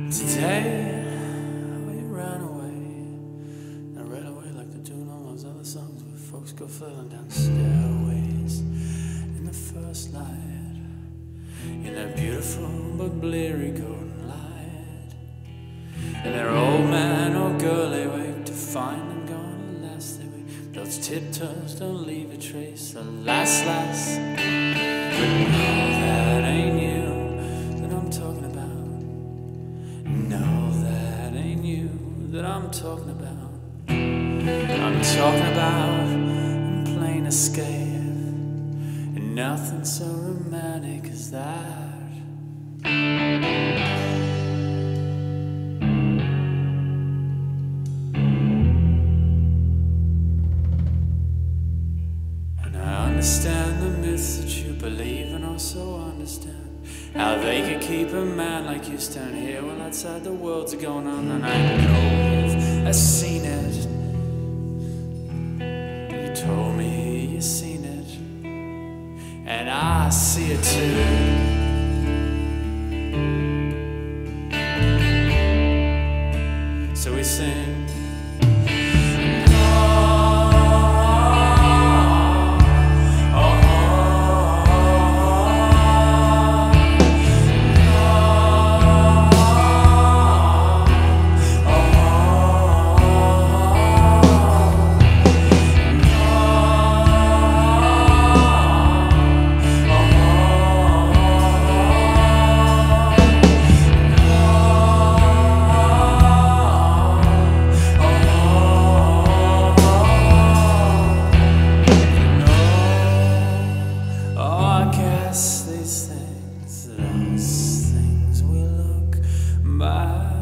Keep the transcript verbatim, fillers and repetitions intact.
Today, we ran away. I ran away like they do in all those other songs where folks go flailing down stairways in the first light, in that beautiful but bleary golden light. And their old man or girl they wake to find them gone. Alas, they wake. Those tiptoes don't leave a trace. Alas, alas, but no, that ain't you that I'm talking about. No, that ain't you that I'm talking about. I'm talking about plain escape, and nothing so romantic as that. And I understand the myths that you believe, and also understand how they could keep a man like you stand here while outside the world's going on. And I know I've seen it. You told me you've seen it, and I see it too. So we sing. These things, those things we look by.